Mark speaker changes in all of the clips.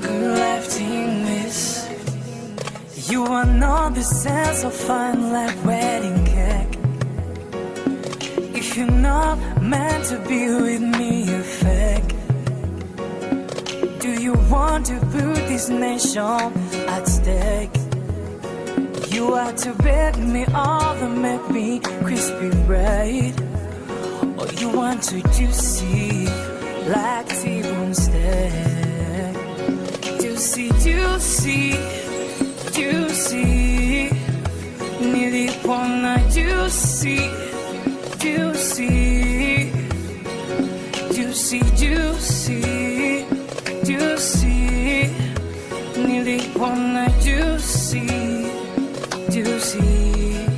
Speaker 1: good life in this. You are not the sense of fun like wedding cake. If you're not meant to be with me, you're fake. Do you want to put this nation at stake? You are to beg me all to make me crispy bread. Or you want to juicy like T-bone steak. Juicy, juicy, juicy. Nilipona juicy, juicy. Juicy, juicy, juicy. Nilipona juicy, juicy.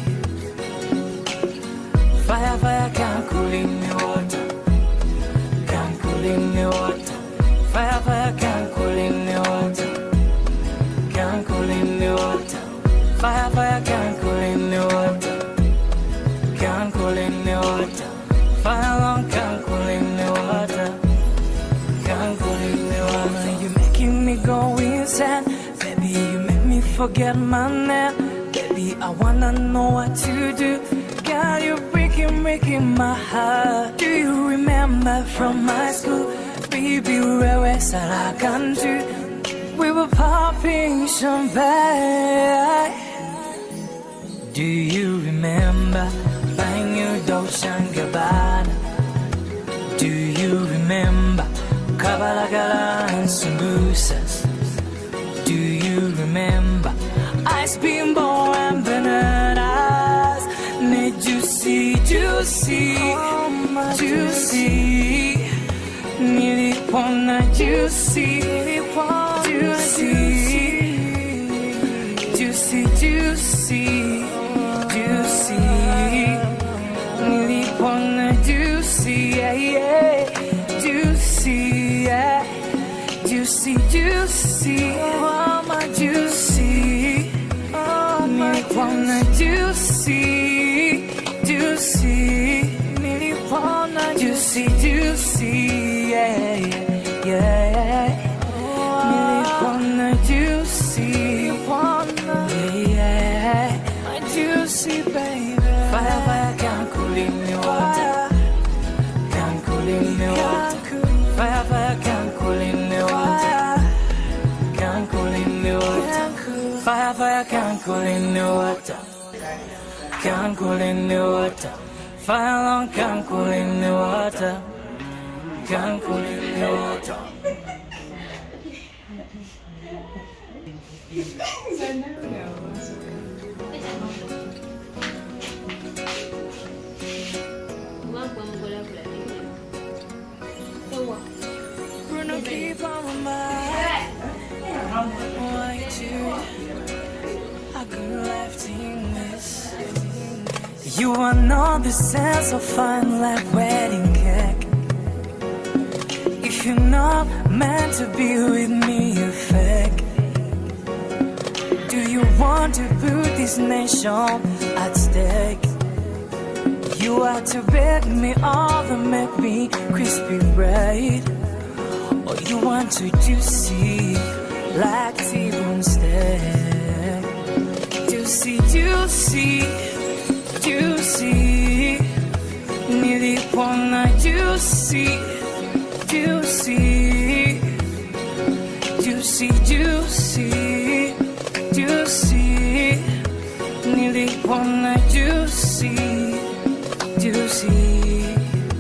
Speaker 1: Fire, fire can't cool in the water. Can't cool in the water. Fire, fire can't cool in the water. Can't cool in the water. Fire, fire can't cool in the water. Can't cool in the water. Fire long can't cool in the water. Can't cool in the water. You making me go insane. Baby, you make me forget my name. Baby, I wanna know what to do. God, you're breaking my heart. Do you remember from my school? Baby, where was I can do? We were popping champagne. Do you remember buying you Dolce & Gabbana? Do you remember Kabalagala and Sambusas? Do you remember Ice Bimbo and bananas? Juicy, juicy, juicy. Nilipona juicy, juicy. Juicy, juicy, juicy. Nilipona juicy, yeah, yeah. Juicy, yeah. Juicy, juicy. Oh, my juicy. Nilipona juicy. Juicy, nilipona juicy, juicy, yeah, yeah, yeah. Nilipona juicy, yeah, my juicy baby. Fire, fire can't cool in the water. Can't cool in the water. Fire, fire can't cool in the water. Can't cool in the water. Fire, fire can't cool in the water. Can't cool in the water. Fire long can't cool in the water. Can't cool in the water. Bruno, keep on my mind. Why do I could left in this? You are not the sense of fun like wedding cake. If you're not meant to be with me, you're fake. Do you want to put this nation at stake? You are to beg me all to make me crispy bread. Or you want to juicy like T-bone steak. Juicy, juicy, juicy. Nilipona juicy, juicy. Juicy, juicy, juicy. Nilipona juicy, juicy.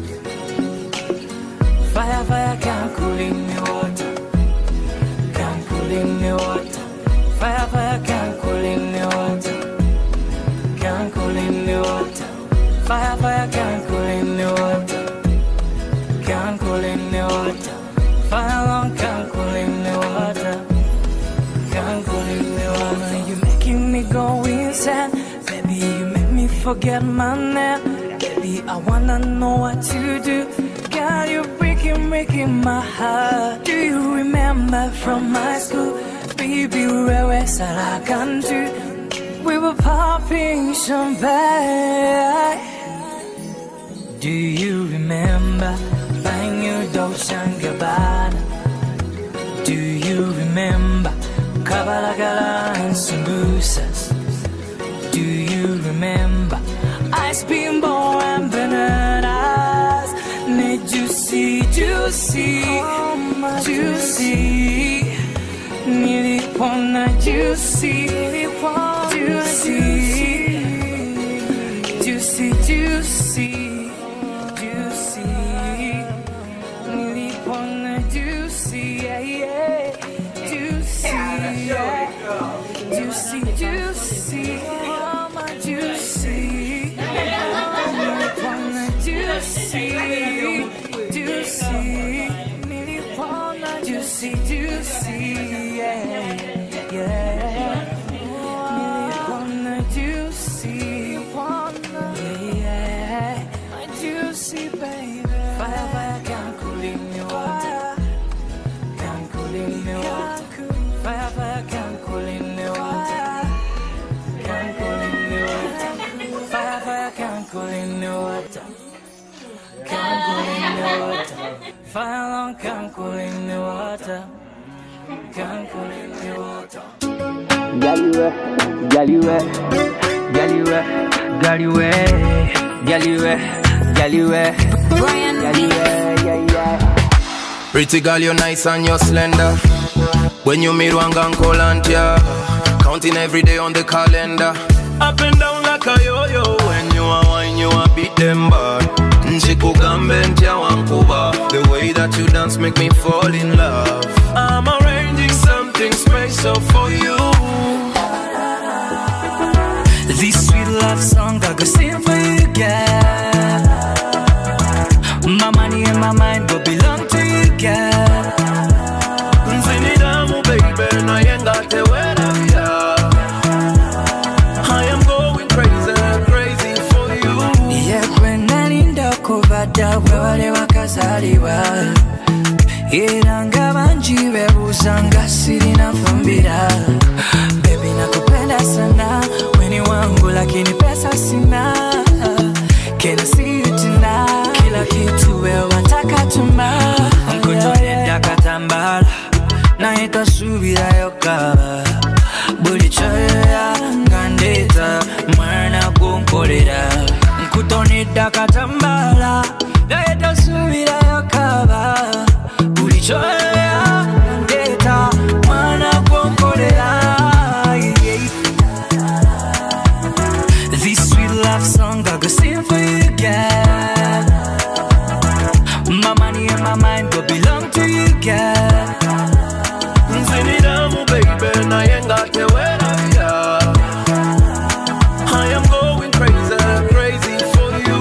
Speaker 1: Fire, fire can't cool in the water. Can't cool in the water. Fire, fire can't cool in the water. Can't cool in the water. Fire, fire can't cool in the water. Can't cool in the water. Fire long can't cool in the water. Can't cool in the water. You making me go insane. Baby, you make me forget my name. Baby, I wanna know what to do. God, you're breaking my heart. Do you remember from my school? Baby, where was I can do? We were popping champagne. Do you remember buying you Dolce & Gabbana? Do you remember Abalagala and Sambusas. Do you remember ice cream ball and bananas? Juicy, juicy, juicy. Nilipona juicy, juicy, juicy, juicy, juicy. Nilipona juicy, yeah, yeah, juicy, yeah. Juicy, juicy, mama juicy. Nilipona juicy, juicy. Nilipona juicy, juicy, yeah, yeah. Nilipona juicy, yeah, my juicy baby. Fire, fire, can't cool in the water. Can't cool in the water. Fire, fire, can't cool in the water. Can't cool in the water. Fire, fire, can't cool in the water. Can't cool in the water. Fire long can't cool in the water. Can't cool in the water.
Speaker 2: Girl you
Speaker 3: Pretty girl, you're nice and you're slender. When you meet one gang call and yeah, counting every day on the calendar. Up and down like a yo-yo. When you are wine, you are beat them bad. The way that you dance make me fall in love. I'm arranging something special for you.
Speaker 1: This sweet love song I go sing for you, girl. My money and my mind will belong to you, girl.
Speaker 3: Baby, I ain't got to wear I am going crazy, crazy for you.
Speaker 1: Yeah, when I need the cover, wale wakazaliwa. Iranga banjiwe buzanga sirina fumbira. Baby nakupenda sana, weni wangu lakini pesa sina. Can I see you tonight? Kila kitu wewe wataka tuma. Nkutoneda katambala na itasubira yokaba. Buli choya ngandeta mwana gonkolera. Nkutoneda katambala na itasubira yokaba. Buli choya ngandeta mwana gonkolera. This sweet love song I go sing for you, girl. My money and my mind will belong to you, girl.
Speaker 3: Baby, I ain't got to wear I am going crazy, crazy for you.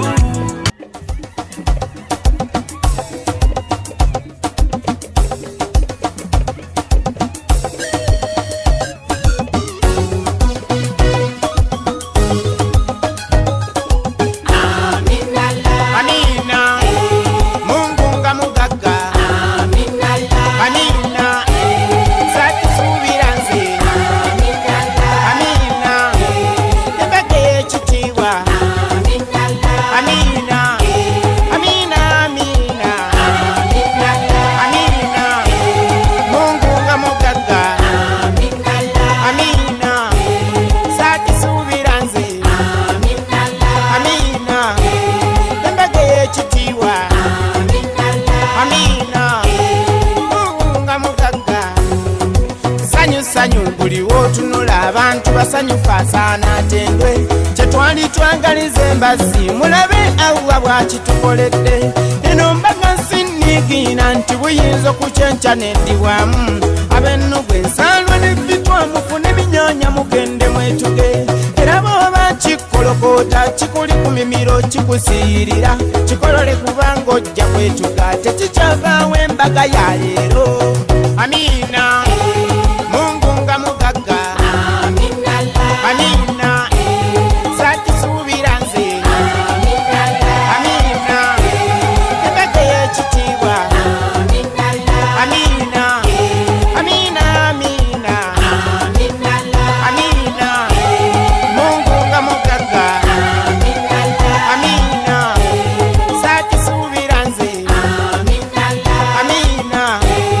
Speaker 4: Basanyuka sana tendwe chetwali twangalize embazi mulabe awa bwakitukoledde eno mbaga sinigina nti buyinza okucyenca nendiwamu abennu bwe nsalwa nebitwa mufune binyonya mugende mwetuge era bwoba kikolokota kikuli ku mimiro kikusiyirira kikolole kubanga ojja kwetuga tekikyavaawo embaga ya leero. Amina Mungu nga mugagga. Amina, sati subira nze. Amina, ebake yekitiibwa. Amina, Amina, Amina. Amina, Mungu nga mugagga. Amina, sati subira nze. Amina,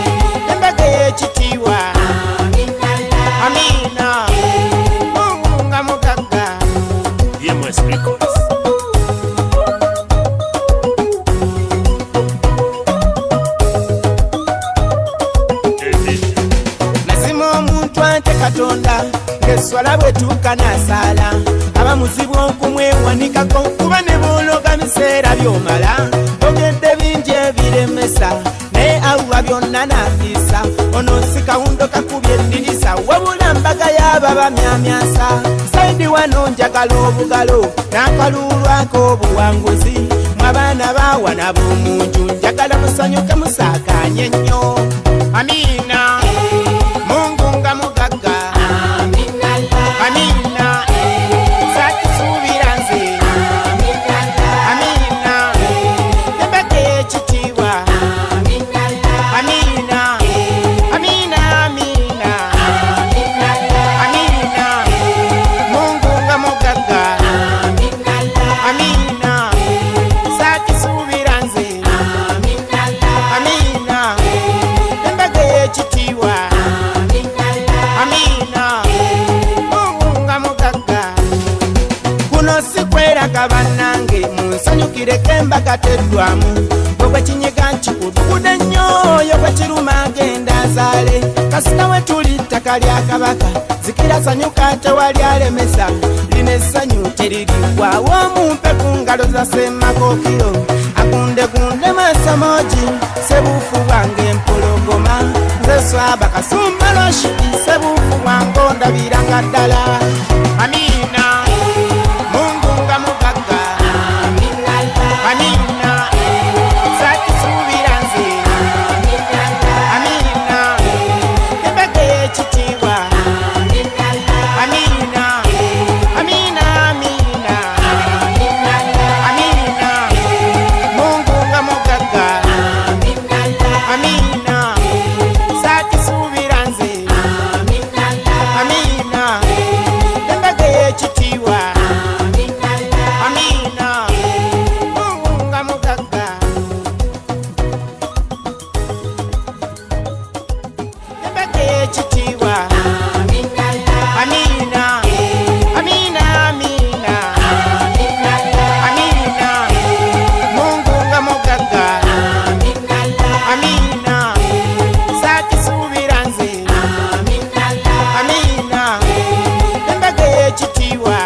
Speaker 4: swala bwe tukanasala abamuzibu okumwewanikako kuba ne bologa biseera byomala ogedde bingi ebiremesa naye awuwa byonna nafisa ono si kawundo kakubye eddirisa wabula mbaga y'aba bamyamyasa saidi wano njagala obugalo n'akaluulwako obuwanguzi mwabaana bawana b'omuntu njagala musanyuke musaakanye ennyo amina Mungu nga mugagga amina sakisuubira nze amina ebake ekitiibwa amina amina amina amina Mungu nga mugagga amina sakisuubira nze amina ebake ekitiibwa amina Mungu nga mugagga kuno sikweraga bannange munsanyukireko embaga teddwamu bwe kinyiga nkikudukude nnyo oyo bwe kiruma agenda azaale kasita we tuli ttaka lya kabaka zikira sanyuka tewali alemesa lino essanyu teririggwawo mumpe ku ngalo za semmakokiro agundegunde masamogi sebuufu bwange empologoma nze swaba kasumba loshiki sebuufu bwange ondabiranga ddala amina Mungu nga mugagga amina sakisuubira nze amina ebake ekitiibwa amina amina amina amina Mungu nga mugagga amina sakisuubira nze amina ebake ekitiibwa amina Mungu nga mugagga ebake ekitiibwa amina amina amina amina Mungu nga mugagga amina sakisuubira nze amina ebake ekitiibwa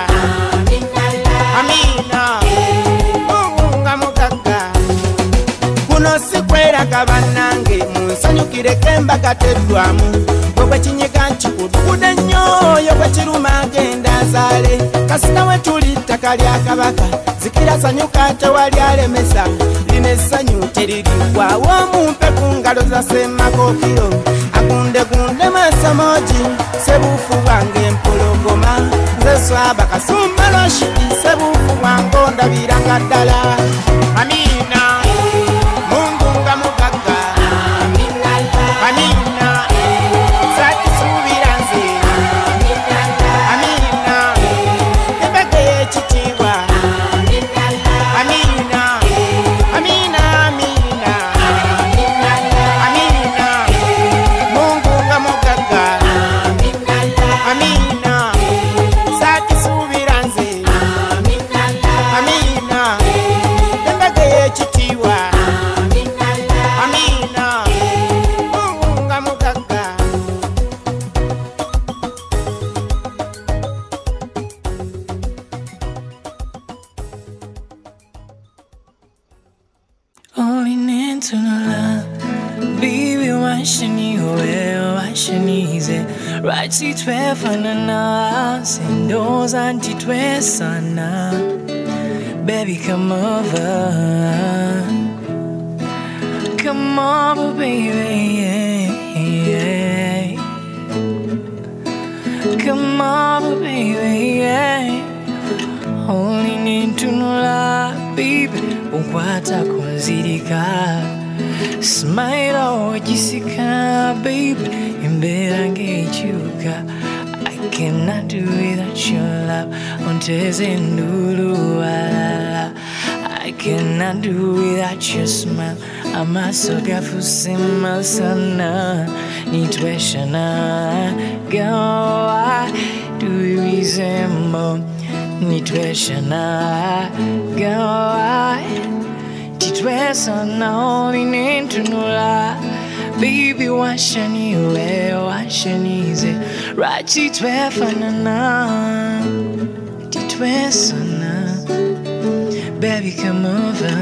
Speaker 4: amina Mungu nga mugagga kuno sikweraga bannange munsanyukireko embaga teddwamu bwe kinyiga nkikudukude nnyo oyo bwe kiruma agenda azaale kasita we tuli ttaka lya kabaka zikira sanyuka tewali alemesa lino essanyu teririggwawo mumpe ku ngalo za semmakokiro agundegunde masamogi sebuufu bwange empologoma nze swaba kasumba loshiki sebuufu bwange ondabiranga ddala amina Mungu nga mugagga amina sakisuubira nze amina ebake ekitiibwa amina amina amina amina Mungu nga mugagga amina sakisuubira nze amina ebake ekitiibwa amina Mungu nga mugagga
Speaker 1: Only need to know love. Baby, washinize right seat where fanana sindos anti sana. Baby, come over, baby, yeah. Come over, baby, yeah. Only need to know love, baby. Unkwata kunzirika, smile ojisika, baby. Imbera ngechuka, I cannot do without your love. Onteze ndulu walala, I cannot do without your smile. Amasoga fusima sana, nitweshana. Girl, why do we resemble? Nitweshana, girl, titwesana, only need to know la. Baby, washanize Rachi twefanana Titwesana Baby, come over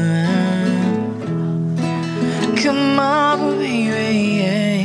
Speaker 1: Come over, baby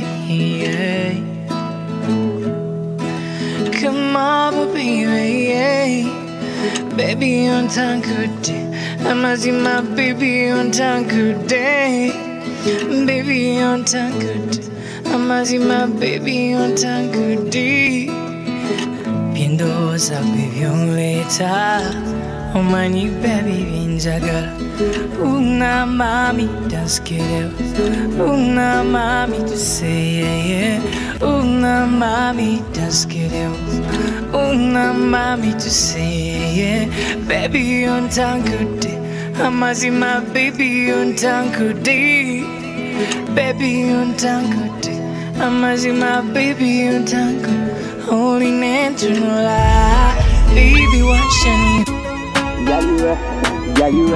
Speaker 1: Come over, baby Baby, on time good day I'ma see my baby on time good day Baby, on time good day I'ma see my baby on time good day Piendosa, baby, on later Oh, money, baby, vinjaga Una mami, das queremos Una mami, tu sei Una mami, das queremos Una mami, tu sei Baby, on time good day I'ma see my baby on time good day Baby, on time good day I'ma see my baby on time good Holy name to no lie Baby, what's your name?
Speaker 2: Girl, you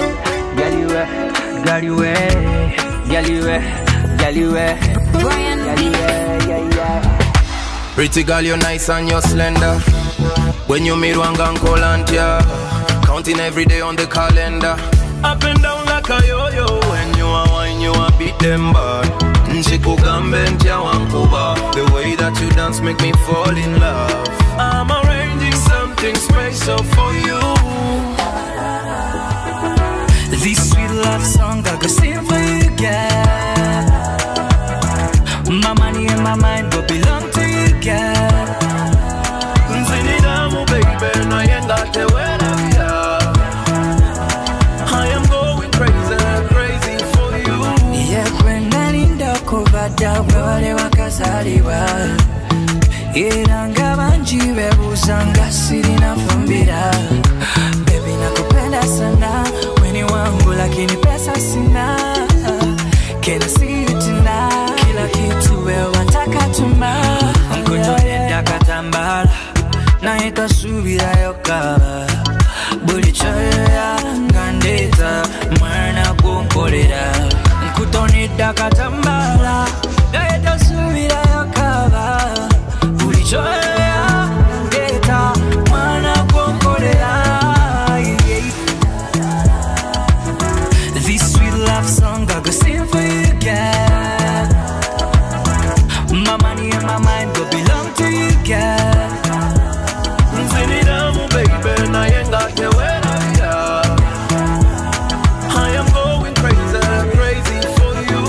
Speaker 3: Pretty girl, you're nice and you're slender. When you meet one gang call and yeah, counting every day on the calendar. Up and down like a yo-yo. When you are wine, you are beat them bad. The way that you dance make me fall in love. I'm arranging something special for you.
Speaker 1: This sweet love song I could sing for you, girl. My money and my mind will belong to you, girl.
Speaker 3: Baby, I ain't got the weather. I am going crazy for you.
Speaker 1: Yeah, when I need the cover down, wale wakazaliwa. Iranga banjiwe busanga sirina fumbira. Baby, nakupenda sana. Weni wangu lakini pesa sina. Can I see you tonight? Kila kitu wewe wataka tuma. Nkutolenda katambala. Na itasubira yokaba Buli choya ngandeta Mwana kunkolera Nkutonida katambala Na itasubira yokaba Buli choya ngandeta Mwana kunkolera This sweet love song I go sing for you, girl. My money and my mind will belong to you, girl.
Speaker 3: Baby, I ain't got the weather. I am going crazy for you.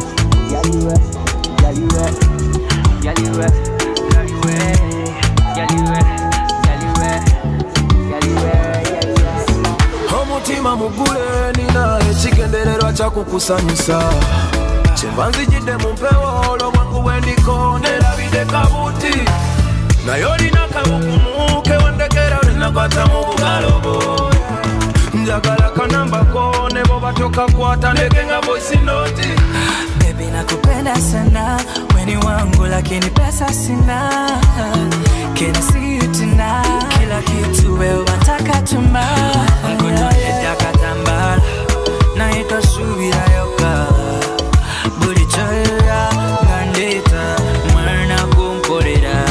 Speaker 3: Omutima mugule nina ekigendererwa kyakukusanyusa kyenva nzijidde mu mpewo olwo bwangu bwendiko nerabidde kabuti naye olina kabukumu kewendekera olinakwata mu bugalo bwo njagala kanambako ne bo batokakwata ndeke nga voice note.
Speaker 1: Baby, nakupenda sana weni wangu lakini pesa sina. Can I see you tonight? Kila kitu wewe wataka tuma. Nkutoleda katambala na itasubira yoka Buli choya ngandeta Mwana kunkolera.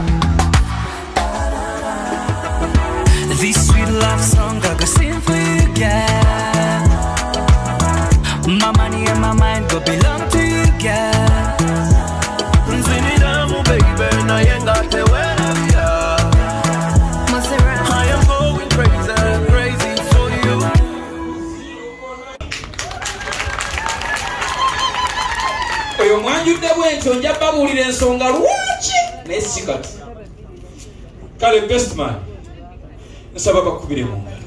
Speaker 1: This sweet love song I go sing for you, girl. My money and my mind will belong to you, girl.
Speaker 3: Nzinidamu baby, I ain't got the weather. I am going crazy for you.
Speaker 5: Oyo mwanjudde bwentyo nja babuulira ensonga lwaki naye si kati. Kale best man nsaba bakubire mu ngalo.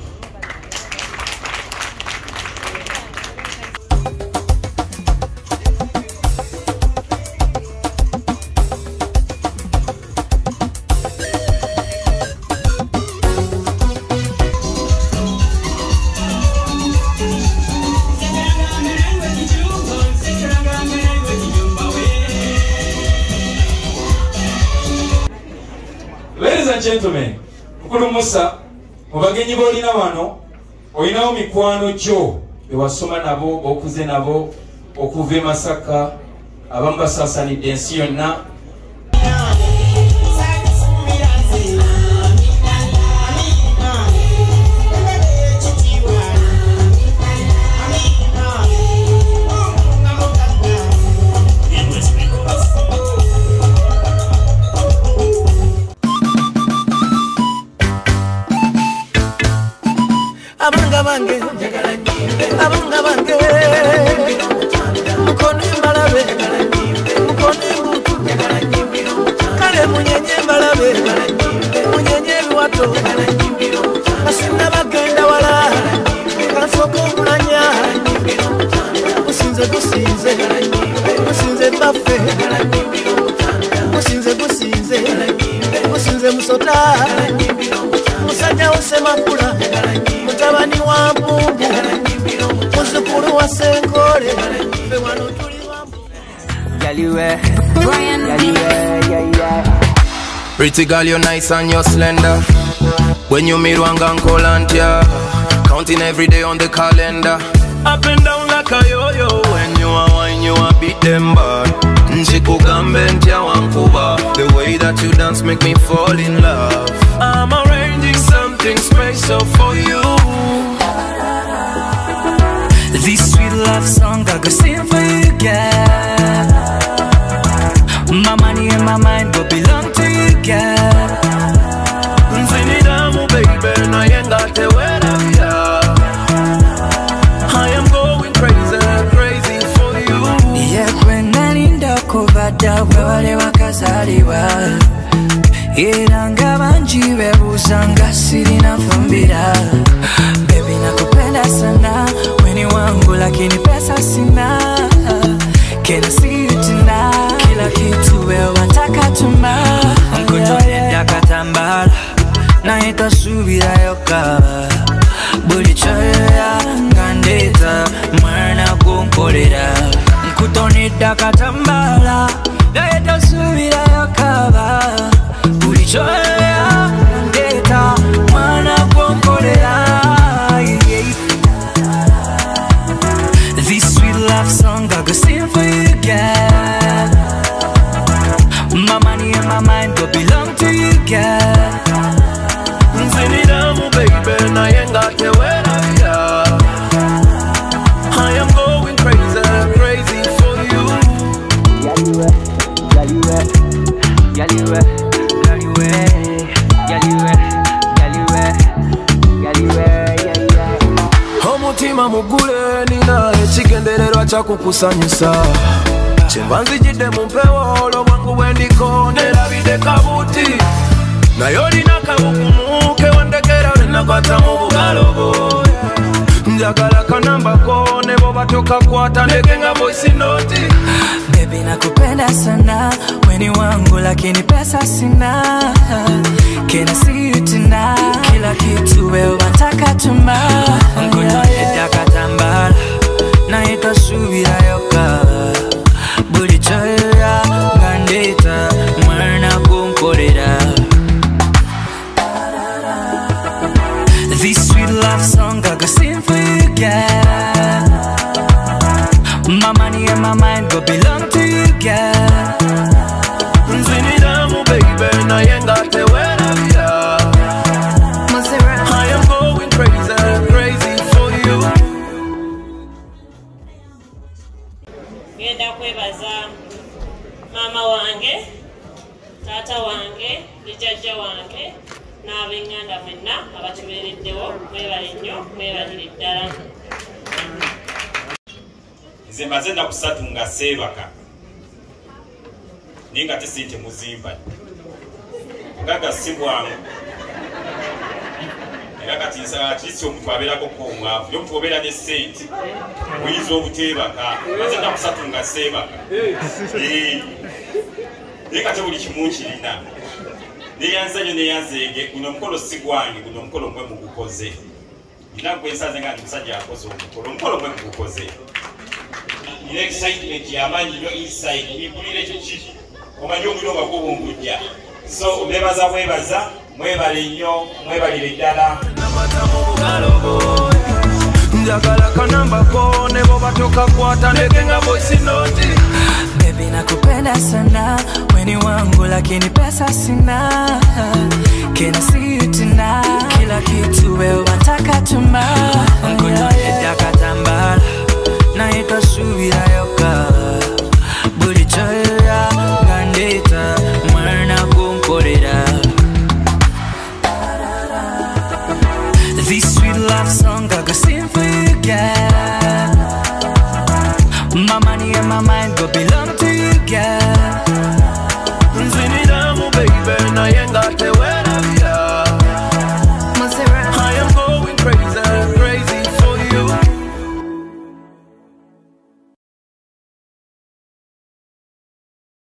Speaker 5: Ladies and gentlemen, Mukulu Musa, mubagenyi bolina wano, olinawo mikwano gyo bewasoma nabo, okuze nabo, okuva e Masaka, abamu basaasanidde ensi yonna.
Speaker 1: Abanga bange, abanga bange, mukone mbalabe, mukone mutu, kale munyenye mbalabe, munyenye biwato, asinga bagenda wala, kansoko okulanya, musinze gusinze, musinze baffe, musinze gusinze, musinze musota, musajja usemakula, mutabani wa mpungu, muzukulu wa senkole, fe wano tuli wambu.
Speaker 3: Pretty girl, you're nice and you're slender. When you meet one gang call auntie, counting every day on the calendar. Up and down like a yo-yo. When you are wine, you are beat them bad. The way that you dance make me fall in love. I'm arranging something special for you.
Speaker 1: This sweet love song I go sing for you, girl. My money and my mind go belong to you, girl.
Speaker 3: Baby, I ain't got to wear I am going crazy, crazy for you.
Speaker 1: Yeah, when I need to cover the world, wakazaliwa. Iranga banji bebuzanga sirina fumbira. Baby nakupenda sana, weni wangu lakini pesa sina. Can I see you tonight? Kila kitu wewe wataka tuma. Nkutoneda katambala, na itasubira yokaba. Buli choya ngandeta, mwana kunkolera. Nkutoneda katambala, na itasubira yokaba. Buli choya ngandeta, mwana kunkolera. This sweet love song I go sing for you, girl. My money and my mind go belong to you, girl.
Speaker 3: Baby, I ain't got to wear I am going crazy, crazy for you. Omutima mugule nina ekigendererwa kyakukusanyusa. Kyenva nzijidde mu mpewo olw'obwangu bwe ndiko nerabidde kabuti. Naye olina kabugumu kewandekera olinakwata mu bugalo bwo. Njagala kanambako ne bwoba tokakwata ndeke nga voice note.
Speaker 1: Baby nakupenda sana, weni wangu lakini pesa sina. Can I see you tonight? Kila kitu wewe wataka tuma. Nkutoneda katambala, na itasubira yokaba. Buli choya ngandeta, mwana kunkolera. This sweet love song I go sing for you, girl. My money and my mind go belong to you, girl.
Speaker 3: Baby, I ain't got to wear I am going crazy, crazy for you.
Speaker 6: Ngenda kwebaza mama wange, tata wange, jjajja wange, n'abenganda mwenna abatubeereddewo. Mwebale nnyo, mwebalire ddala.
Speaker 7: Nze mbaze ennaku 3 nga seebaka naye nga tesente muzimba ngaga si bwangu era kati nsakisi omuntu abeerako omwavu ye omuntu obeera ne ssente oyinza obuteebaka. Mbaze ennaku 3 nga seebaka naye kati buli kimu kirina neyanzanyo neyanzeege. Guno omukolo si gwange, guno omukolo mwe mugukoze. Nina gwe nsaze nga ndi musajja akoze omukolo mwe mugukoze. Nina excitement y'amaanyi nnyo inside bimpulira ekyo ki omanyi omuliro nga gubungujja. So mbebaza mwebaza, mwebale nnyo, mwebalire ddala.
Speaker 3: Njagala kanambako ne bwoba tokakwata ndeke nga voice note.
Speaker 1: baby nakupenda sana, weni wangu lakini pesa sina. Can I see you tonight? Kila kitu wewe wataka tuma. Ngoja nitakatambala na itasubira yoka. Buli choya ngandeta mwana kunkorera. This sweet love song I can sing for you, girl. My money and my mind go belong to you, girl.